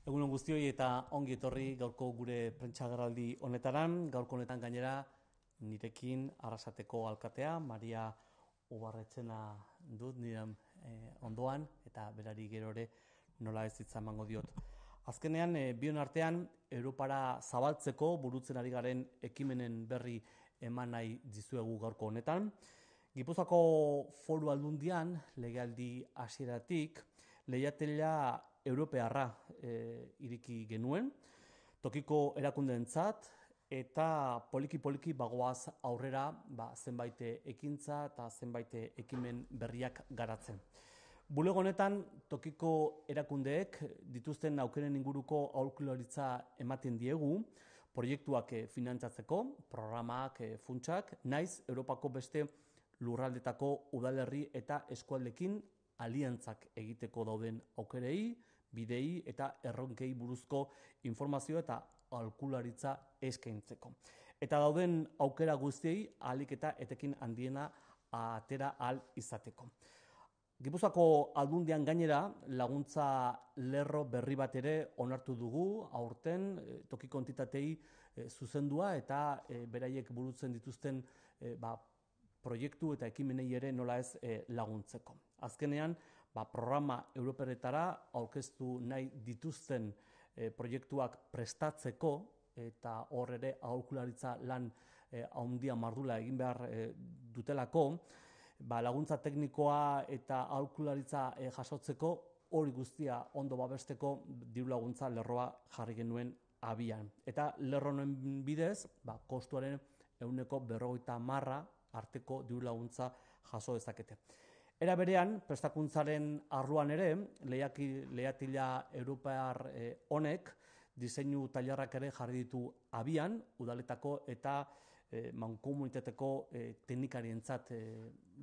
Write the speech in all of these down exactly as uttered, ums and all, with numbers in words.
Egunon guztioi eta ongi etorri gaurko gure prentsagerraldi honetaran. Gaurko honetan gainera nirekin Arrasateko alkatea, Maria Ubarretxena dut niren eh, ondoan, eta berari gero ere nola ez hitza emango diot. Azkenean, eh, bion artean, Europara zabaltzeko burutzen ari garen ekimenen berri eman nahi dizuegu gaurko honetan. Gipuzkoako Foru Aldundian, legealdi hasieratik, leihatila europearra e, iriki genuen, tokiko erakundeentzat eta poliki-poliki bagoaz aurrera ba, zenbait ekintza eta zenbait ekimen berriak garatzen. Bulego honetan tokiko erakundeek dituzten aukeren inguruko aholkularitza ematen diegu, proiektuak finantzatzeko, programak, funtsak, naiz Europako beste lurraldetako udalerri eta eskualdekin aliantzak egiteko dauden aukerei, bidei eta erronkei buruzko informazio eta aholkularitza eskaintzeko. Eta dauden aukera guztiei ahalik eta etekin handiena atera ahal izateko. Gipuzkoako Aldundian gainera laguntza lerro berri bat ere onartu dugu aurten tokiko entitatei zuzendua eta beraiek burutzen dituzten ba, proiektu eta ekimenei ere nola ez laguntzeko. Azkenean, ba, programa europeretara aurkeztu nahi dituzten e, proiektuak prestatzeko eta hor ere aholkularitza lan e, handia mardula egin behar e, dutelako, ba, laguntza teknikoa eta aholkularitza e, jasotzeko hori guztia ondo babesteko diru laguntza lerroa jarri genuen abian. Eta lerro honen bidez, ba, kostuaren ehuneko berrogeita hamarra arteko diru laguntza jaso dezakete. Era berean, prestakuntzaren arloan ere, leihatila europear honek diseinu tailerrak ere jarri ditu abian, udaletako eta e, mankomunitateko e, teknikarientzat e,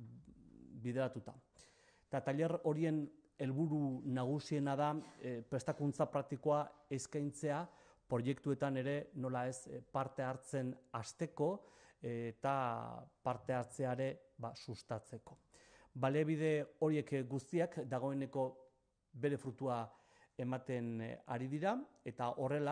bideratuta. Eta tailer horien helburu nagusiena da e, prestakuntza praktikoa eskaintzea, proiektuetan ere nola ez parte hartzen hasteko eta parte hartzeare ba, sustatzeko. Baliabide horiek guztiak dagoeneko bere frutua ematen ari dira eta horrela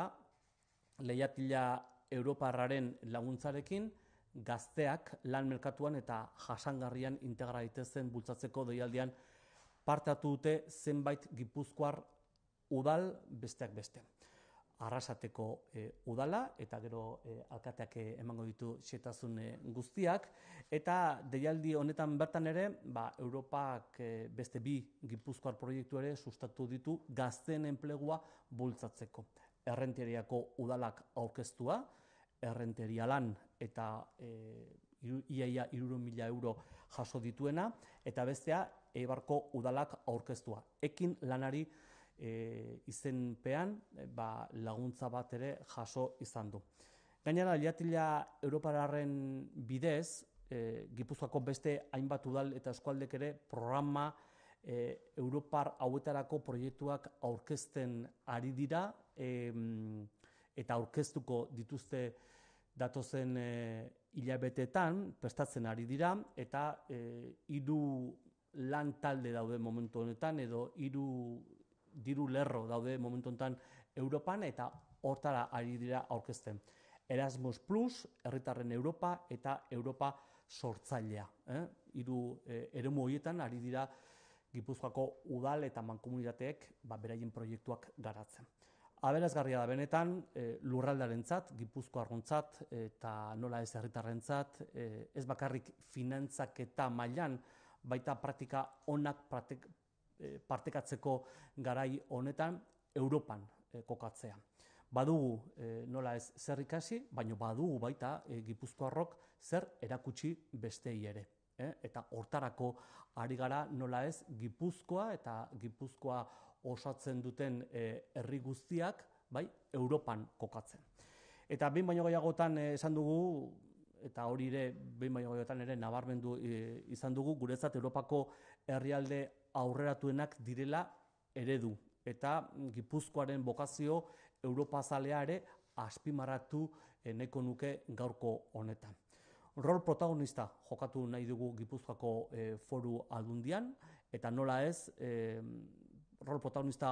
leihatila europarraren laguntzarekin gazteak lan merkatuan eta jasangarrian integra daitezen bultzatzeko deialdian parte hartu dute zenbait gipuzkoar udal besteak beste. Arrasateko e, udala eta gero e, alkateak e, emango ditu xehetasun e, guztiak eta deialdi honetan bertan ere ba, Europak e, beste bi gipuzkoar proiektu ere sustatu ditu gazteen enplegua bultzatzeko. Errenteriako udalak aurkeztua, errenteria lan eta e, iaia hirurehun mila euro jaso dituena eta bestea Eibarko udalak aurkeztua. Ekin lanari E, izenpean e, ba, laguntza bat ere jaso izan du. Gainera, leihatila europararen bidez, e, Gipuzkoako beste hainbat udal eta eskualdek ere programa e, Europar hauetarako proiektuak aurkezten ari dira e, eta aurkeztuko dituzte datozen e, hilabeteetan prestatzen ari dira eta e, hiru lan talde daude momentu honetan edo hiru diru lerro daude momentu honetan Europan eta hortara ari dira aurkezten. Erasmus Plus, Herritarren Europa eta Europa Sortzailea. Eh? Hiru eh, eremu horietan ari dira Gipuzkoako udal eta mankomunitateek ba, beraien proiektuak garatzen. Aberasgarria da benetan eh, lurraldarentzat, Gipuzkoarrontzat eta nola ez herritarrentzat, eh, ez bakarrik finantzaketa mailan, baita praktika onak praktik, partekatzeko garai honetan Europan e, kokatzea. Badugu e, nola ez zer ikasi, baina badugu baita e, Gipuzkoarrok zer erakutsi bestei ere. E? Eta hortarako ari gara nola ez Gipuzkoa eta Gipuzkoa osatzen duten e, herri guztiak bai Europan kokatzen. Eta behin baino gehiagotan e, esan dugu, eta hori ere behin baino gehiagotan ere nabarmendu e, izan dugu, guretzat Europako herrialde aurreratuenak direla eredu eta Gipuzkoaren bokazio Europazalea ere azpimarratu nahiko nuke gaurko honetan. Rol protagonista jokatu nahi dugu Gipuzkoako e, Foru Aldundian eta nola ez e, rol protagonista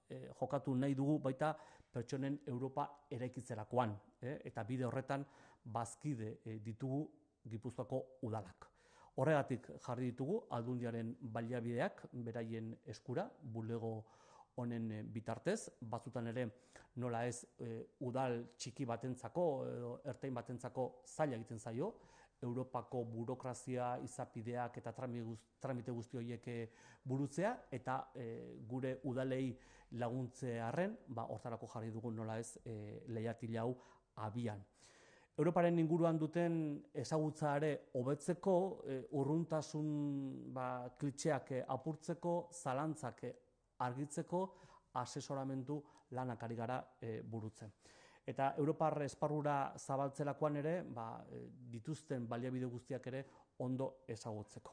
e, jokatu nahi dugu baita pertsonen Europa eraikitzerakoan, eh? eta bide horretan bazkide e, ditugu Gipuzkoako udalak. Horregatik jarri ditugu Aldundiaren baliabideak beraien eskura, bulego honen bitartez, batzutan ere nola ez e, udal txiki batentzako edo ertain batentzako zaila egiten zaio, Europako burokrazia, izapideak eta tramite guzti horiek burutzea, eta e, gure udalei laguntzearren, ba, hortarako jarri dugu nola ez e, lehiatil hau abian. Europaren inguruan duten ezagutza ere hobetzeko, e, urruntasun ba, klitxeak e, apurtzeko, zalantzak e, argitzeko, asesoramentu lanak ari gara e, burutzen. Eta Europar esparrura zabaltzerakoan ere, ba, dituzten baliabide guztiak ere ondo ezagutzeko.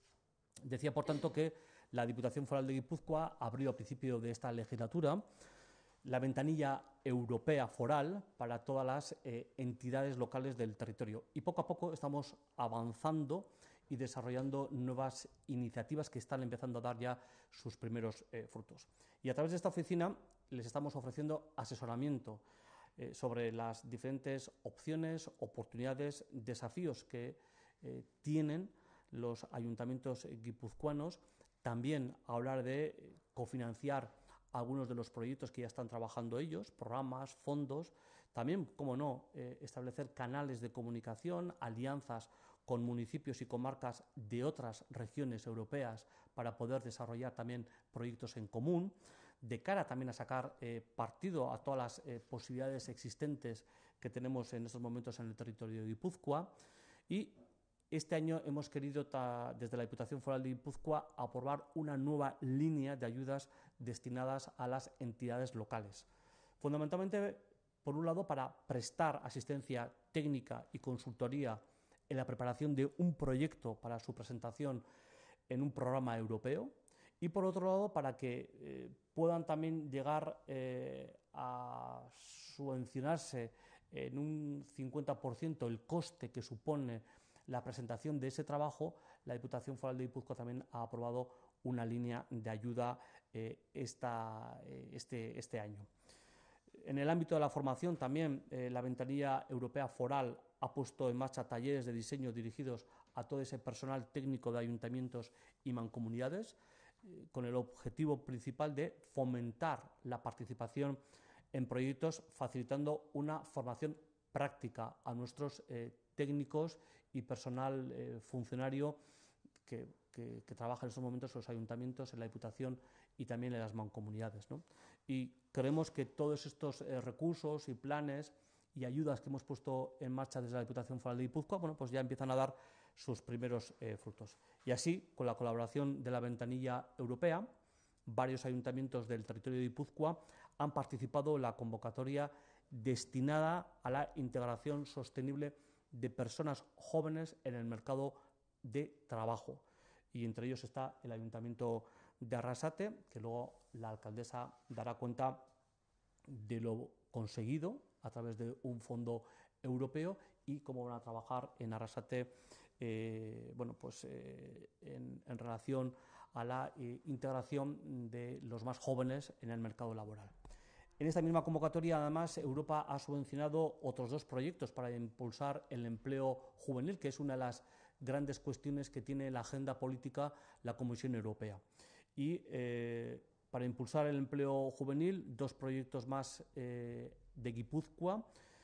Decía, por tanto, que la Diputación Foral de Guipúzcoa abrió a principio de esta legislatura la ventanilla europea foral para todas las eh, entidades locales del territorio. Y poco a poco estamos avanzando y desarrollando nuevas iniciativas que están empezando a dar ya sus primeros eh, frutos. Y a través de esta oficina les estamos ofreciendo asesoramiento eh, sobre las diferentes opciones, oportunidades, desafíos que eh, tienen los ayuntamientos guipuzcoanos. También hablar de cofinanciar algunos de los proyectos que ya están trabajando ellos, programas, fondos. También, como no, eh, establecer canales de comunicación, alianzas con municipios y comarcas de otras regiones europeas para poder desarrollar también proyectos en común, de cara también a sacar eh, partido a todas las eh, posibilidades existentes que tenemos en estos momentos en el territorio de Guipúzcoa. Y este año hemos querido, ta, desde la Diputación Foral de Guipúzcoa, aprobar una nueva línea de ayudas destinadas a las entidades locales. Fundamentalmente, por un lado, para prestar asistencia técnica y consultoría en la preparación de un proyecto para su presentación en un programa europeo, y por otro lado para que eh, puedan también llegar eh, a subvencionarse en un cincuenta por ciento el coste que supone la presentación de ese trabajo. La Diputación Foral de Guipúzcoa también ha aprobado una línea de ayuda eh, esta, eh, este, este año. En el ámbito de la formación también eh, la ventanilla europea foral ha puesto en marcha talleres de diseño dirigidos a todo ese personal técnico de ayuntamientos y mancomunidades, eh, con el objetivo principal de fomentar la participación en proyectos, facilitando una formación práctica a nuestros eh, técnicos y personal eh, funcionario que, que, que trabaja en estos momentos en los ayuntamientos, en la Diputación y también en las mancomunidades, ¿no? Y creemos que todos estos eh, recursos y planes y ayudas que hemos puesto en marcha desde la Diputación Foral de Guipúzcoa, bueno, pues ya empiezan a dar sus primeros eh, frutos. Y así, con la colaboración de la ventanilla europea, varios ayuntamientos del territorio de Guipúzcoa han participado en la convocatoria destinada a la integración sostenible de personas jóvenes en el mercado de trabajo. Y entre ellos está el Ayuntamiento de Arrasate, que luego la alcaldesa dará cuenta de lo conseguido a través de un fondo europeo y cómo van a trabajar en Arrasate eh, bueno, pues, eh, en, en relación a la eh, integración de los más jóvenes en el mercado laboral. En esta misma convocatoria, además, Europa ha subvencionado otros dos proyectos para impulsar el empleo juvenil, que es una de las grandes cuestiones que tiene la agenda política la Comisión Europea. Y eh, para impulsar el empleo juvenil, dos proyectos más eh, de Guipúzcoa.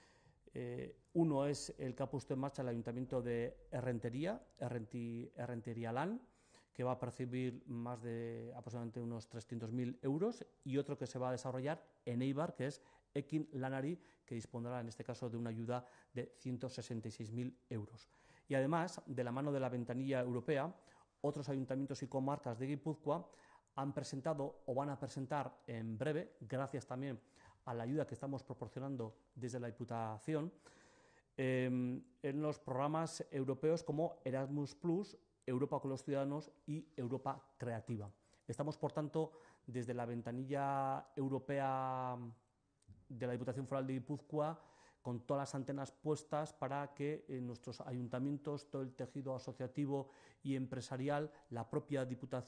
Eh, uno es el que ha puesto en marcha el Ayuntamiento de Errentería, Errenti, Errentería Lan, que va a percibir más de aproximadamente unos trescientos mil euros, y otro que se va a desarrollar en Eibar, que es Ekin Lanari, que dispondrá en este caso de una ayuda de ciento sesenta y seis mil euros. Y además, de la mano de la ventanilla europea, otros ayuntamientos y comarcas de Guipúzcoa han presentado o van a presentar en breve, gracias también a la ayuda que estamos proporcionando desde la Diputación, eh, en los programas europeos como Erasmus Plus, Europa con los ciudadanos y Europa Creativa. Estamos, por tanto, desde la ventanilla europea de la Diputación Foral de Guipúzcoa con todas las antenas puestas para que eh, nuestros ayuntamientos, todo el tejido asociativo y empresarial, la propia Diputación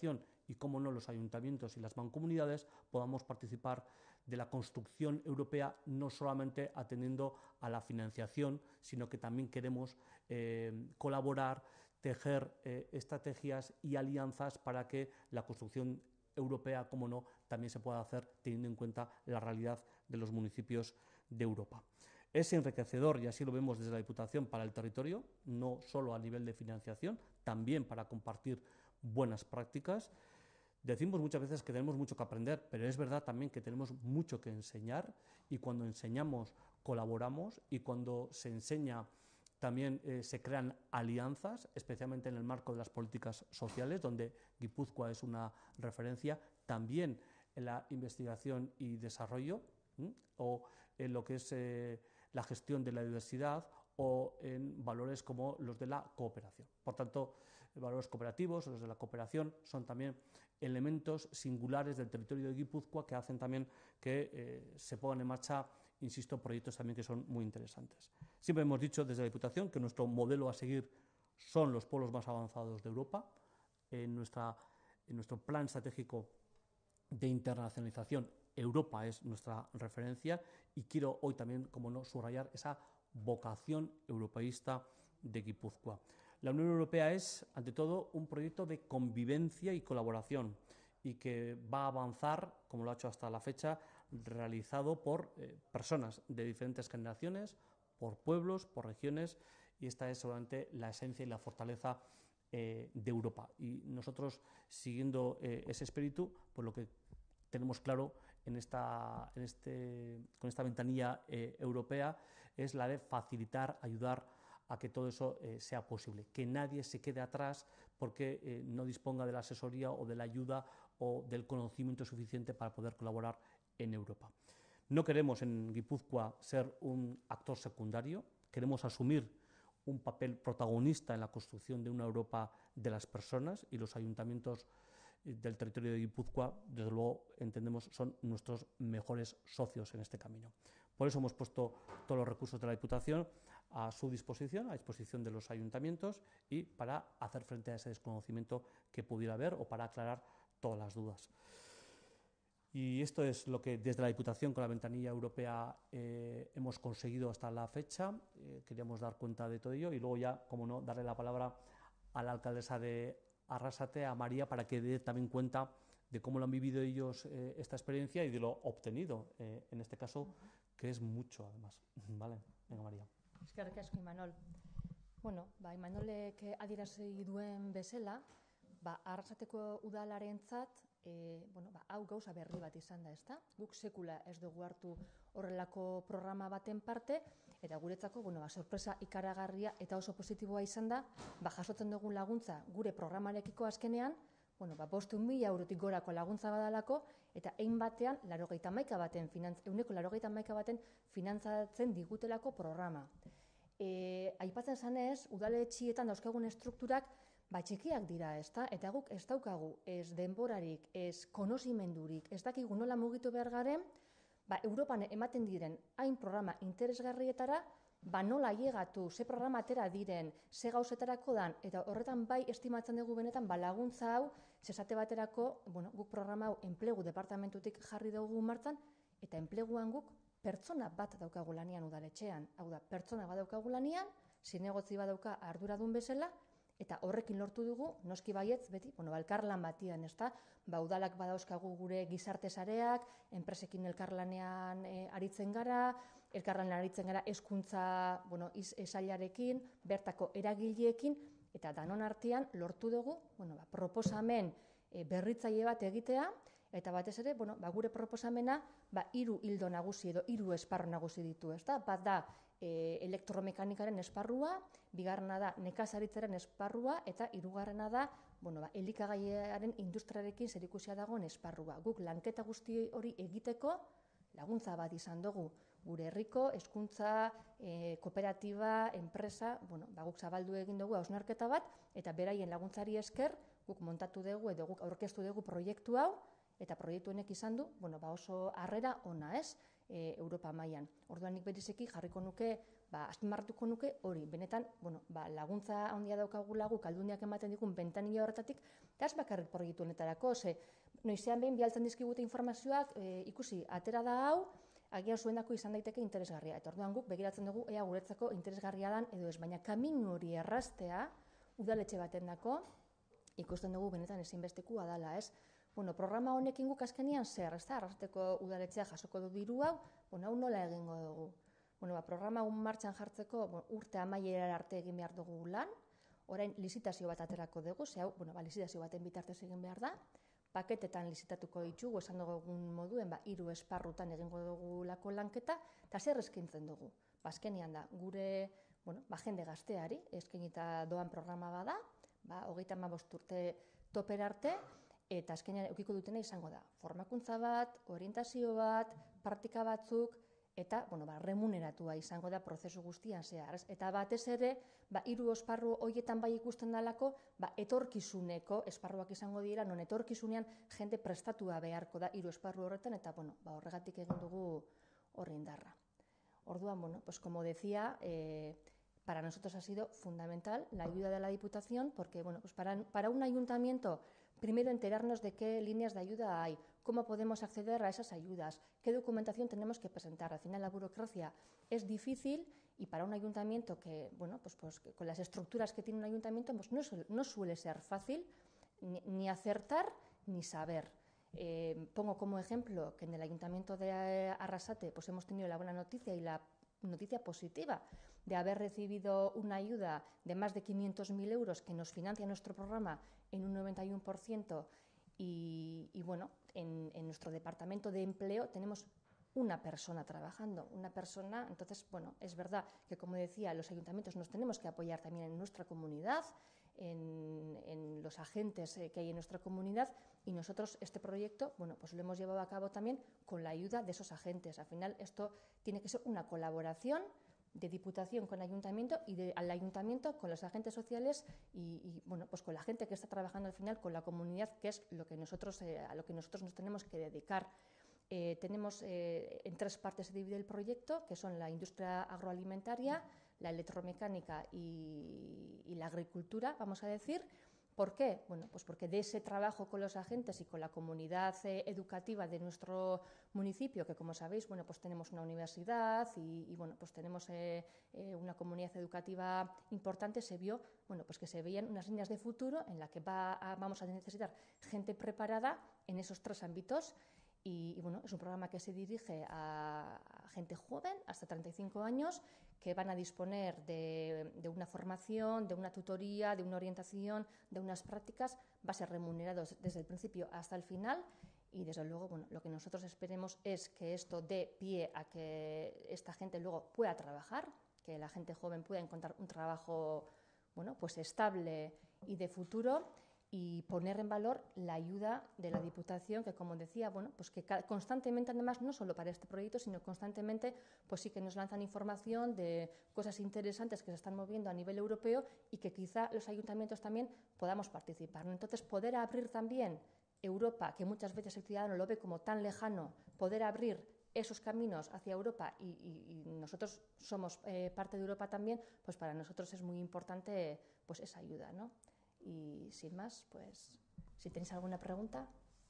y, cómo no, los ayuntamientos y las mancomunidades podamos participar de la construcción europea, no solamente atendiendo a la financiación, sino que también queremos eh, colaborar, tejer eh, estrategias y alianzas para que la construcción europea, como no, también se pueda hacer teniendo en cuenta la realidad de los municipios de Europa. Es enriquecedor, y así lo vemos desde la Diputación, para el territorio, no solo a nivel de financiación, también para compartir buenas prácticas. Decimos muchas veces que tenemos mucho que aprender, pero es verdad también que tenemos mucho que enseñar, y cuando enseñamos colaboramos, y cuando se enseña también eh, se crean alianzas, especialmente en el marco de las políticas sociales, donde Guipúzcoa es una referencia, también en la investigación y desarrollo, ¿m? o en lo que es eh, la gestión de la diversidad, o en valores como los de la cooperación. Por tanto, valores cooperativos, los de la cooperación, son también elementos singulares del territorio de Guipúzcoa que hacen también que eh, se pongan en marcha, insisto, proyectos también que son muy interesantes. Siempre hemos dicho desde la Diputación que nuestro modelo a seguir son los pueblos más avanzados de Europa. En, nuestra, en nuestro plan estratégico de internacionalización, Europa es nuestra referencia, y quiero hoy también, como no, subrayar esa vocación europeísta de Guipúzcoa. La Unión Europea es, ante todo, un proyecto de convivencia y colaboración, y que va a avanzar, como lo ha hecho hasta la fecha, realizado por eh, personas de diferentes generaciones, por pueblos, por regiones, y esta es seguramente la esencia y la fortaleza eh, de Europa. Y nosotros, siguiendo eh, ese espíritu, pues lo que tenemos claro en esta, en este, con esta ventanilla eh, europea es la de facilitar, ayudar a que todo eso eh, sea posible, que nadie se quede atrás porque eh, no disponga de la asesoría o de la ayuda o del conocimiento suficiente para poder colaborar en Europa. No queremos en Guipúzcoa ser un actor secundario, queremos asumir un papel protagonista en la construcción de una Europa de las personas, y los ayuntamientos del territorio de Guipúzcoa, desde luego, entendemos, son nuestros mejores socios en este camino. Por eso hemos puesto todos los recursos de la Diputación a su disposición, a disposición de los ayuntamientos, y para hacer frente a ese desconocimiento que pudiera haber, o para aclarar todas las dudas. Y esto es lo que desde la Diputación, con la ventanilla europea, eh, hemos conseguido hasta la fecha. Eh, queríamos dar cuenta de todo ello, y luego ya, como no, darle la palabra a la alcaldesa de Arrasate, a María, para que dé también cuenta de cómo lo han vivido ellos eh, esta experiencia y de lo obtenido, eh, en este caso, que es mucho, además. Vale, venga, María. Eskerrik asko, Imanol. Bueno, ba, Imanolek adierazi duen bezala, ba, Arrasateko udalarentzat, e, bueno, ba, hau gauza berri bat izan da, ezta? Guk sekula ez dugu hartu horrelako programa baten parte, eta guretzako, bueno, ba, sorpresa ikaragarria eta oso positiboa izan da, ba, jasotzen dugun laguntza gure programarekiko azkenean, bueno, ba, bostehun mila eurotik gorako laguntza badalako, eta ein batean, laurogeita hamaika baten, ehuneko laurogeita hamaika baten finantzatzen digutelako programa. E, aipatzen zanez, udaletxietan dauzkagun estrukturak ba, txikiak dira, ezta? Eta guk ez daukagu, ez denborarik, ez konozimendurik, ez dakigu nola mugitu behar garen, ba, Europan ematen diren hain programa interesgarrietara, ba, nola ailegatu, ze programa atera diren, ze gauzetarako dan, eta horretan bai estimatzen dugu benetan ba, laguntza hau, zesate baterako, bueno, guk programa hau enplegu departamentutik jarri dugu martzan, eta enpleguan guk pertsona bat daukagu lanean udaletxean. Hau da, pertsona bat daukagu lanean, zinegotzi bat dauka arduradun bezala, eta horrekin lortu dugu, noski baietz, beti, bueno, ba, elkarlan batian, ezta? Ba, udalak badauzkagu gure gizarte sareak, enpresekin elkarlanean e, aritzen gara, elkarlanean aritzen gara hezkuntza, bueno, esailarekin, bertako eragileekin, eta danon artean lortu dugu, bueno, ba, proposamen e, berritzaile bat egitea, eta batez ere, bueno, ba, gure proposamena, ba, hiru ildo nagusi edo hiru esparru nagusi ditu, ezta? Bat da, e, elektromekanikaren esparrua, bigarrena da nekazaritzaren esparrua, eta hirugarrena da, bueno, ba, elikagaiaren industriarekin zerikusia dagoen esparrua. Guk lanketa guzti hori egiteko laguntza bat izan dugu. Gure herriko hezkuntza, e, kooperatiba, enpresa, bueno, ba, guk zabaldu egin dugu hausnarketa bat, eta beraien laguntzari esker, guk montatu dugu edo guk aurkeztu dugu proiektu hau, Eta proiektu honek izan du, bueno, ba oso harrera ona, ez, e, Europa mailan. Orduan nik bereziki jarriko nuke, ba, azpimarratuko nuke hori, benetan, bueno, ba, laguntza handia daukagula guk Aldundiak ematen digun bentanilla horretatik, eta ez bakarrik proiektu honetarako, ze noizean behin bialtzen dizkigute informazioak, e, ikusi, atera da hau, agian zuendako izan daiteke interesgarria. Eta orduan guk begiratzen dugu ea guretzako interesgarria dan edo ez, baina kaminu hori erraztea udaletxe baten dako, ikusten dugu benetan ezinbestekua dala, ez? Bueno, programa honekin guk azkenian zer, ez da, Arrasateko udaletxea jasoko du diru hau, bueno, hau nola egingo dugu? Bueno, ba, programa hau martxan jartzeko, bueno, urte amaierara arte egin behar dugu lan, orain lizitazio bat aterako dugu, ze hau, bueno, ba, lizitazio baten bitartez egin behar da, paketetan lizitatuko ditugu, esan dugun moduen, ba, hiru esparrutan egingo dugu lako lanketa, eta zer eskintzen dugu? Ba, azkenian da, gure, bueno, ba, jende gazteari, eskenita doan programa bada, ba, hogeita hamabost urte toper arte, eta azkenean eukiko dutena izango da. Formakuntza bat, orientazio bat, praktika batzuk, eta, bueno, ba, remuneratua izango da prozesu guztian zehar. Eta batez ere, ba, hiru esparru horietan bai ikusten dalako, ba, etorkizuneko esparruak izango dira, non etorkizunean jende prestatua beharko da hiru esparru horretan, eta, bueno, ba, horregatik egin dugu horri indarra. Orduan, bueno, pues como decía, eh, para nosotros ha sido fundamental la ayuda de la Diputación, porque, bueno, pues para, para un ayuntamiento, primero enterarnos de qué líneas de ayuda hay, cómo podemos acceder a esas ayudas, qué documentación tenemos que presentar. Al final la burocracia es difícil y para un ayuntamiento que, bueno, pues, pues que con las estructuras que tiene un ayuntamiento, pues no, no suele ser fácil ni, ni acertar ni saber. Eh, pongo como ejemplo que en el ayuntamiento de Arrasate pues hemos tenido la buena noticia y la noticia positiva de haber recibido una ayuda de más de quinientos mil euros que nos financia nuestro programa en un noventa y uno por ciento y, y bueno, en, en nuestro departamento de empleo tenemos una persona trabajando, una persona, entonces, bueno, es verdad que, como decía, los ayuntamientos nos tenemos que apoyar también en nuestra comunidad, en, en los agentes eh, que hay en nuestra comunidad y nosotros este proyecto, bueno, pues lo hemos llevado a cabo también con la ayuda de esos agentes. Al final esto tiene que ser una colaboración de Diputación con Ayuntamiento y de, al Ayuntamiento con los agentes sociales y, y bueno, pues con la gente que está trabajando al final con la comunidad, que es lo que nosotros, eh, a lo que nosotros nos tenemos que dedicar. Eh, tenemos eh, en tres partes se divide el proyecto, que son la industria agroalimentaria, la electromecánica y, y la agricultura, vamos a decir. ¿Por qué? Bueno, pues porque de ese trabajo con los agentes y con la comunidad eh, educativa de nuestro municipio, que como sabéis, bueno, pues tenemos una universidad y, y bueno, pues tenemos eh, eh, una comunidad educativa importante, se vio, bueno, pues que se veían unas líneas de futuro en las que va a, vamos a necesitar gente preparada en esos tres ámbitos. Y, y bueno, es un programa que se dirige a, a gente joven, hasta treinta y cinco años, que van a disponer de, de una formación, de una tutoría, de una orientación, de unas prácticas, va a ser remunerados desde el principio hasta el final y desde luego, bueno, lo que nosotros esperemos es que esto dé pie a que esta gente luego pueda trabajar, que la gente joven pueda encontrar un trabajo, bueno, pues estable y de futuro, y poner en valor la ayuda de la Diputación, que como decía, bueno, pues que constantemente, además, no solo para este proyecto, sino constantemente, pues sí que nos lanzan información de cosas interesantes que se están moviendo a nivel europeo y que quizá los ayuntamientos también podamos participar, ¿no? Entonces, poder abrir también Europa, que muchas veces el ciudadano lo ve como tan lejano, poder abrir esos caminos hacia Europa y, y, y nosotros somos eh, parte de Europa también, pues para nosotros es muy importante pues esa ayuda, ¿no? Y sin más, pues, si tenéis alguna pregunta.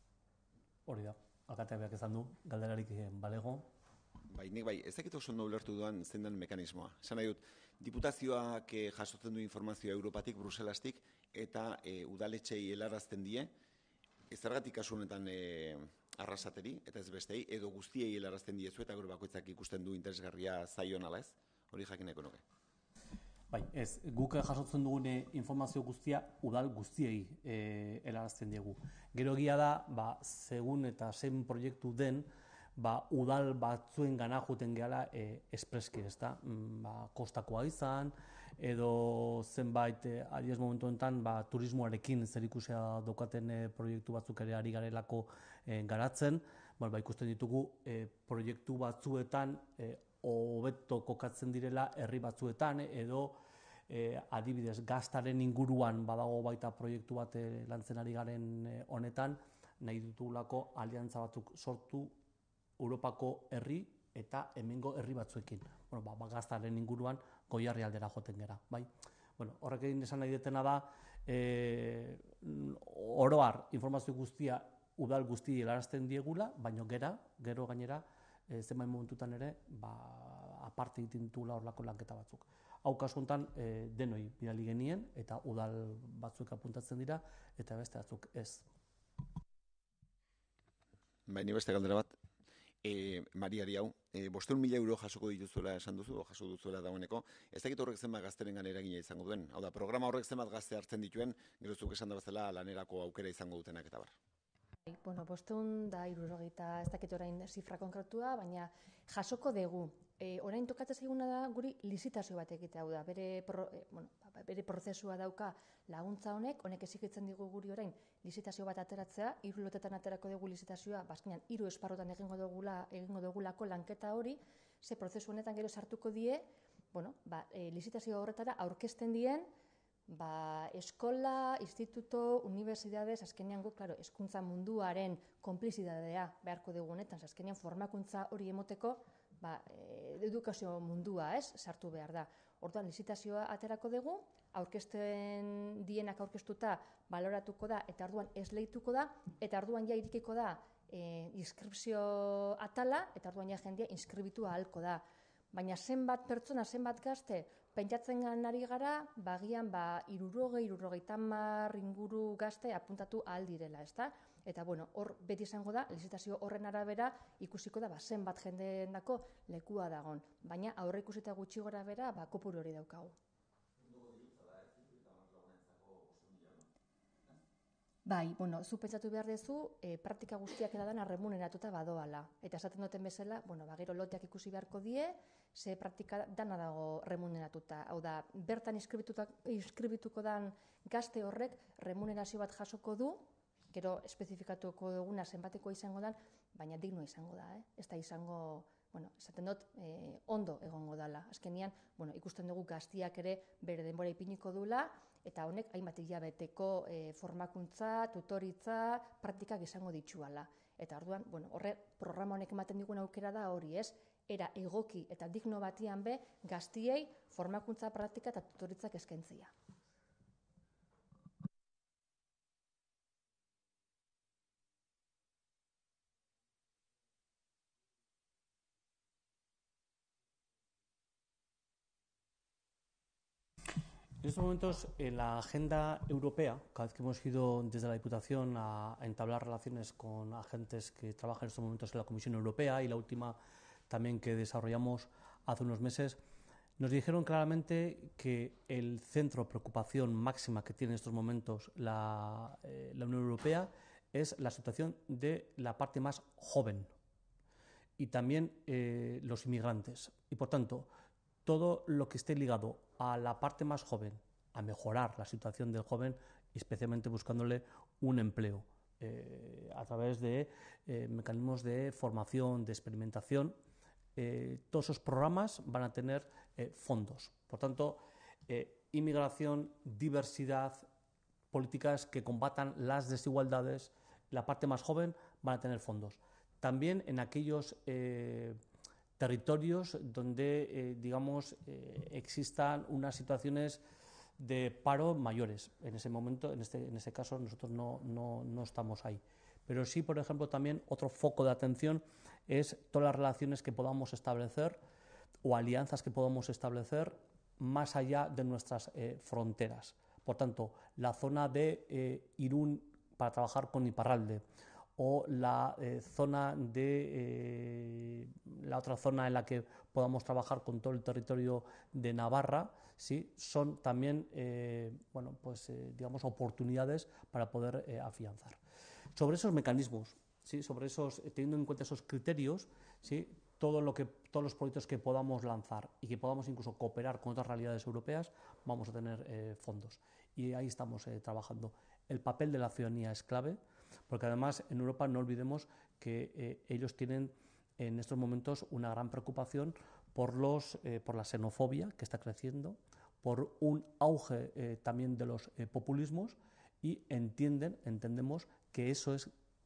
Hori da, akateak ezan du, galderarik balego. Bai, nik bai, ez dakit oso ondo ulertu duan zein den mekanismoa. Esan nahi dut, diputazioak jasotzen du informazioa Europatik, Bruselastik, eta e, udaletxei helarazten die, zergatik kasu honetan e, Arrasateri, eta ez bestei, edo guztiei helarazten diezu, eta gero bakoitzak ikusten du interesgarria zaion ala ez, hori jakineko nuke. Bai, ez, guk jasotzen dugune informazio guztia udal guztiei e, helarazten diegu. Gero egia da, ba, segun eta zein proiektu den, ba, udal batzuen gana joten gehala e, espreski, ez da? Ba, kostakoa izan, edo zenbait, e, adiez momentu enten, ba, turismoarekin zerikusia daukaten e, proiektu batzuk ere ari garelako e, garatzen, ba, ba, ikusten ditugu e, proiektu batzuetan e, hobeto kokatzen direla herri batzuetan, edo e, adibidez gaztaren inguruan badago baita proiektu bat e, lantzen ari garen e, honetan, nahi ditugulako aliantza batzuk sortu Europako herri eta hemengo herri batzuekin. Bueno, ba, ba gaztaren inguruan Goierri aldera joten gera, bai? Bueno, horrek egin esan nahi detena da, e, oroar informazio guztia udal guzti helarazten diegula, baina gera, gero gainera, e, zenbait momentutan ere, ba, aparte egiten ditugula horlako lanketa batzuk. Hau kasu honetan e, denoi bidali genien, eta udal batzuk apuntatzen dira, eta beste batzuk ez. Bai, ni beste galdera bat. E, Mariari hau, e, bosteun mila euro jasoko dituzuela esan duzu, o jaso duzuela dagoeneko, ez dakit horrek zenbat gazterengan eragina izango duen. Hau da, programa horrek zenbat gazte hartzen dituen, gerozuk esan da bezala lanerako aukera izango dutenak eta bar. Bueno, bosteun da hirurogeita ez dakit orain zifra konkretua, baina jasoko dugu. E, orain tokatzen zaiguna da guri lizitazio bat egitea, hau da, bere, pro, e, bueno, bere prozesua dauka laguntza honek, honek ezikitzen digu guri orain lizitazio bat ateratzea, hiru lotetan aterako dugu lizitazioa, bazkinan hiru esparrotan egingo dugula, egingo dugulako lanketa hori, ze prozesu honetan gero sartuko die, bueno, ba, e, lizitazio horretara aurkezten dien, ba, eskola, instituto, unibertsitatez, azkenean gu, claro, hezkuntza munduaren konplizidadea beharko dugu honetan, azkenean formakuntza hori emoteko, ba, e, edukazio mundua, ez, sartu behar da. Orduan, lizitazioa aterako dugu, aurkezten dienak aurkeztuta baloratuko da, eta orduan esleituko da, eta orduan ja irikiko da e, inskripzio atala, eta orduan ja jendea inskribitua ahalko da. Baina zenbat pertsona, zenbat gazte, pentsatzen ari gara, bagian ba, irurogei, irurogeita hamar inguru gazte apuntatu ahal direla, ezta? Eta, bueno, hor beti izango da, lizitazio horren arabera ikusiko da, ba, zenbat jendeendako lekua dagon. Baina aurre ikusita gutxi gora bera, ba, kopuru hori daukagu. Bai, bueno, zu pentsatu behar dezu, e, praktika guztiak edadan arremuneratuta badoala. Eta esaten duten bezala, bueno, ba, gero loteak ikusi beharko die, ze praktika dana dago remuneratuta. Hau da, bertan inskribituko dan gazte horrek remunerazio bat jasoko du, gero espezifikatuko duguna zenbateko izango dan, baina digno izango da, eh? Ez da izango, bueno, esaten dut, eh, ondo egongo dala. Azkenian, bueno, ikusten dugu gaztiak ere bere denbora ipiniko dula, eta honek hainbat hilabeteko eh, formakuntza, tutoritza, praktikak izango dituala. Eta orduan, bueno, horre programa honek ematen digun aukera da hori, ez? Era egoki eta digno batian be, gaztiei formakuntza, praktika eta tutoritzak eskaintzia. En estos momentos, en la agenda europea, cada vez que hemos ido desde la Diputación a, a entablar relaciones con agentes que trabajan en estos momentos en la Comisión Europea y la última también que desarrollamos hace unos meses, nos dijeron claramente que el centro de preocupación máxima que tiene en estos momentos la, eh, la Unión Europea es la situación de la parte más joven y también eh, los inmigrantes. Y por tanto, todo lo que esté ligado a la parte más joven, a mejorar la situación del joven, especialmente buscándole un empleo eh, a través de eh, mecanismos de formación, de experimentación. Eh, todos esos programas van a tener eh, fondos. Por tanto, eh, inmigración, diversidad, políticas que combatan las desigualdades, la parte más joven van a tener fondos. También en aquellos eh, territorios donde, eh, digamos, eh, existan unas situaciones de paro mayores. En ese momento, en este, en ese caso, nosotros no, no, no estamos ahí. Pero sí, por ejemplo, también otro foco de atención es todas las relaciones que podamos establecer o alianzas que podamos establecer más allá de nuestras eh, fronteras. Por tanto, la zona de eh, Irún para trabajar con Iparralde, o la eh, zona de eh, la otra zona en la que podamos trabajar con todo el territorio de Navarra, sí, son también eh, bueno, pues, eh, digamos, oportunidades para poder eh, afianzar. Sobre esos mecanismos, sí, sobre esos, teniendo en cuenta esos criterios, sí, todo lo que, todos los proyectos que podamos lanzar y que podamos incluso cooperar con otras realidades europeas, vamos a tener eh, fondos. Y ahí estamos eh, trabajando. El papel de la ciudadanía es clave, porque además en Europa no olvidemos que eh, ellos tienen en estos momentos una gran preocupación por, los, eh, por la xenofobia que está creciendo, por un auge eh, también de los eh, populismos, y entienden, entendemos que eso es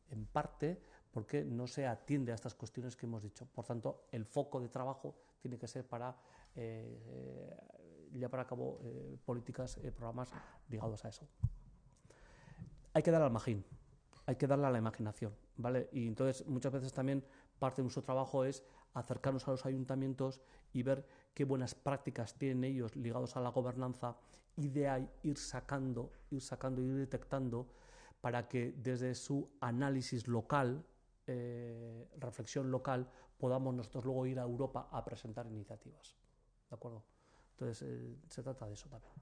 en parte porque no se atiende a estas cuestiones que hemos dicho. Por tanto, el foco de trabajo tiene que ser para eh, llevar a cabo eh, políticas, eh, programas ligados a eso. Hay que dar al magín, hay que darle a la imaginación, ¿vale? Y entonces muchas veces también parte de nuestro trabajo es acercarnos a los ayuntamientos y ver qué buenas prácticas tienen ellos ligados a la gobernanza y de ahí ir sacando, ir sacando, ir detectando para que desde su análisis local, eh, reflexión local, podamos nosotros luego ir a Europa a presentar iniciativas. ¿De acuerdo? Entonces, eh, se trata de eso también.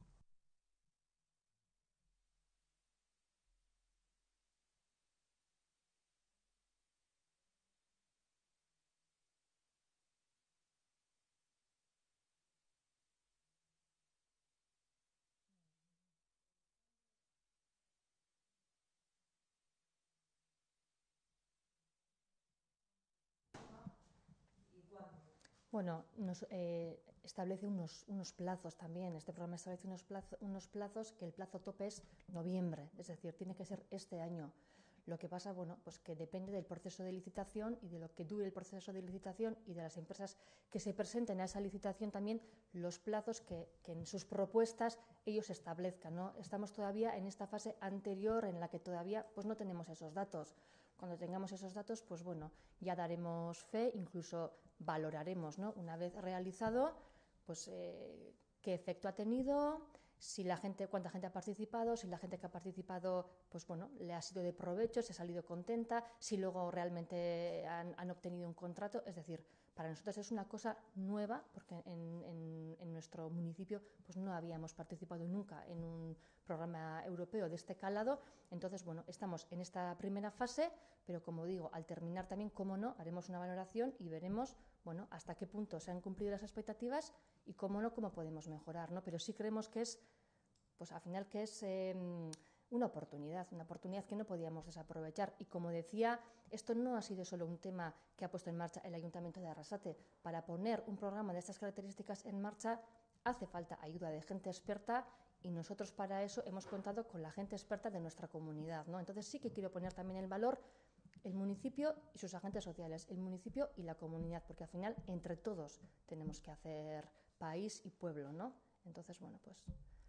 Bueno, nos eh, establece unos, unos plazos también. Este programa establece unos, plazo, unos plazos que el plazo tope es noviembre, es decir, tiene que ser este año. Lo que pasa, bueno, pues que depende del proceso de licitación y de lo que dure el proceso de licitación y de las empresas que se presenten a esa licitación también los plazos que, que en sus propuestas ellos establezcan, ¿no? Estamos todavía en esta fase anterior en la que todavía pues no tenemos esos datos. Cuando tengamos esos datos, pues bueno, ya daremos fe, incluso valoraremos, ¿no? Una vez realizado, pues eh, qué efecto ha tenido, si la gente, cuánta gente ha participado, si la gente que ha participado, pues bueno, le ha sido de provecho, si ha salido contenta, si luego realmente han, han obtenido un contrato. Es decir, para nosotros es una cosa nueva, porque en, en, en nuestro municipio pues no habíamos participado nunca en un programa europeo de este calado. Entonces, bueno, estamos en esta primera fase, pero como digo, al terminar también, cómo no, haremos una valoración y veremos, bueno, hasta qué punto se han cumplido las expectativas y cómo no, cómo podemos mejorar, ¿no? Pero sí creemos que es, pues al final que es eh, una oportunidad, una oportunidad que no podíamos desaprovechar. Y como decía, esto no ha sido solo un tema que ha puesto en marcha el Ayuntamiento de Arrasate. Para poner un programa de estas características en marcha hace falta ayuda de gente experta y nosotros para eso hemos contado con la gente experta de nuestra comunidad, ¿no? Entonces sí que quiero poner también el valor el municipio y sus agentes sociales, el municipio y la comunidad, porque al final entre todos tenemos que hacer país y pueblo, ¿no? Entonces, bueno, pues...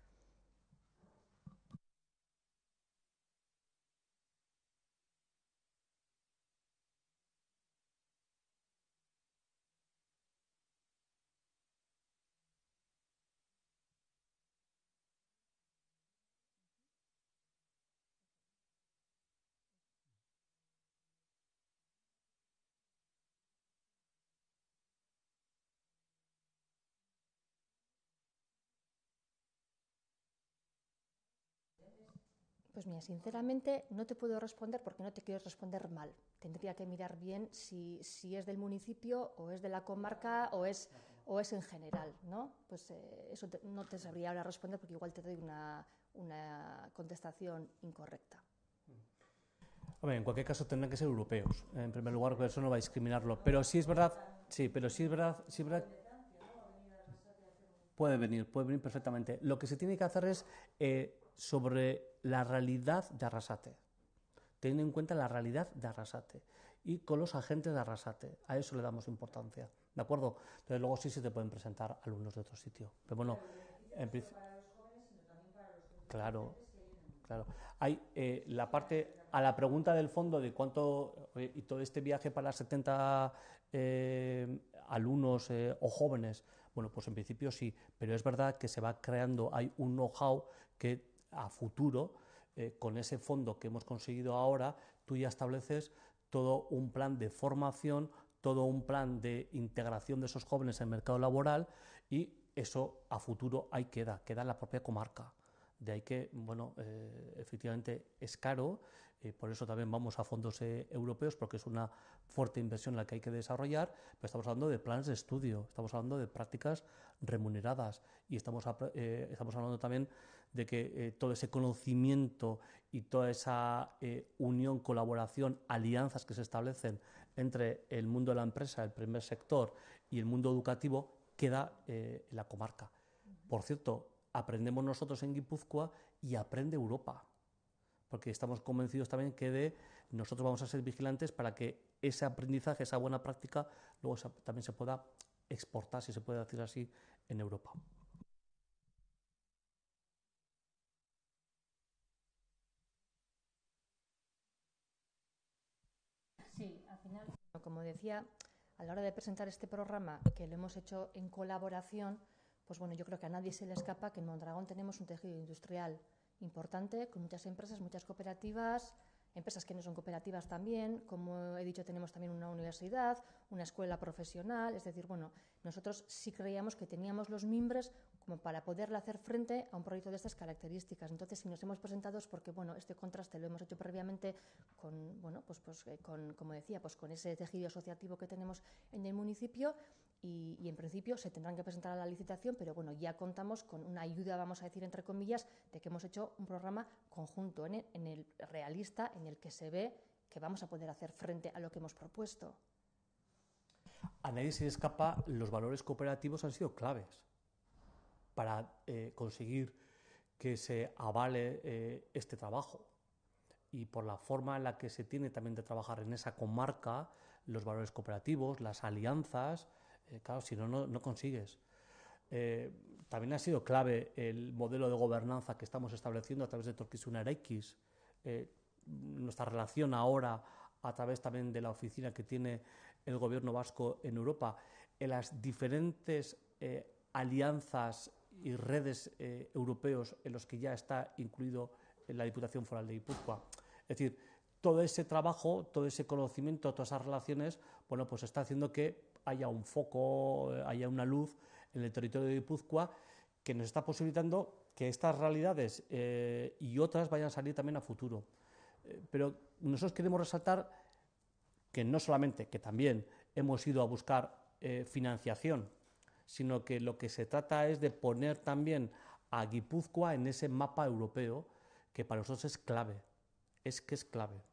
Pues mira, sinceramente no te puedo responder porque no te quiero responder mal. Tendría que mirar bien si, si es del municipio o es de la comarca o es, o es en general, ¿no? Pues eh, eso te, no te sabría ahora responder porque igual te doy una, una contestación incorrecta. Hombre, en cualquier caso tendrán que ser europeos, en primer lugar, porque eso no va a discriminarlo. Pero sí es verdad, sí, pero sí es verdad, sí es verdad. Puede venir, puede venir perfectamente. Lo que se tiene que hacer es eh, sobre la realidad de Arrasate, teniendo en cuenta la realidad de Arrasate y con los agentes de Arrasate. A eso le damos importancia, ¿de acuerdo? Entonces luego sí se te pueden presentar alumnos de otro sitio. Pero bueno, en principio... Claro, claro. Hay eh, la parte, a la pregunta del fondo de cuánto, eh, y todo este viaje para setenta eh, alumnos eh, o jóvenes, bueno, pues en principio sí, pero es verdad que se va creando, hay un know-how que a futuro, eh, con ese fondo que hemos conseguido ahora, tú ya estableces todo un plan de formación, todo un plan de integración de esos jóvenes en el mercado laboral y eso a futuro ahí queda, queda en la propia comarca. De ahí que, bueno, eh, efectivamente es caro, eh, por eso también vamos a fondos eh, europeos, porque es una fuerte inversión la que hay que desarrollar, pero estamos hablando de planes de estudio, estamos hablando de prácticas remuneradas y estamos, eh, estamos hablando también de que eh, todo ese conocimiento y toda esa eh, unión, colaboración, alianzas que se establecen entre el mundo de la empresa, el primer sector y el mundo educativo, queda eh, en la comarca. Por cierto, aprendemos nosotros en Guipúzcoa y aprende Europa, porque estamos convencidos también que de nosotros vamos a ser vigilantes para que ese aprendizaje, esa buena práctica, luego también se pueda exportar, si se puede decir así, en Europa. Sí, al final, como decía, a la hora de presentar este programa, que lo hemos hecho en colaboración, pues bueno, yo creo que a nadie se le escapa que en Mondragón tenemos un tejido industrial importante, con muchas empresas, muchas cooperativas, empresas que no son cooperativas también, como he dicho, tenemos también una universidad, una escuela profesional, es decir, bueno, nosotros sí creíamos que teníamos los mimbres como para poderle hacer frente a un proyecto de estas características. Entonces, si nos hemos presentado es porque, bueno, este contraste lo hemos hecho previamente con, bueno, pues, pues con, como decía, pues con ese tejido asociativo que tenemos en el municipio. Y, y en principio se tendrán que presentar a la licitación, pero bueno, ya contamos con una ayuda, vamos a decir entre comillas, de que hemos hecho un programa conjunto en el, en el realista, en el que se ve que vamos a poder hacer frente a lo que hemos propuesto. A nadie se le escapa, los valores cooperativos han sido claves para eh, conseguir que se avale eh, este trabajo. Y por la forma en la que se tiene también de trabajar en esa comarca, los valores cooperativos, las alianzas, eh, claro, si no, no, no consigues. Eh, también ha sido clave el modelo de gobernanza que estamos estableciendo a través de Etorkizuna Eraikiz, eh, nuestra relación ahora a través también de la oficina que tiene el gobierno vasco en Europa, en las diferentes eh, alianzas y redes eh, europeos en los que ya está incluido en la Diputación Foral de Guipúzcoa. Es decir, todo ese trabajo, todo ese conocimiento, todas esas relaciones, bueno, pues está haciendo que haya un foco, haya una luz en el territorio de Guipúzcoa que nos está posibilitando que estas realidades eh, y otras vayan a salir también a futuro. Eh, pero nosotros queremos resaltar que no solamente, que también hemos ido a buscar eh, financiación, sino que lo que se trata es de poner también a Guipúzcoa en ese mapa europeo que para nosotros es clave, es que es clave.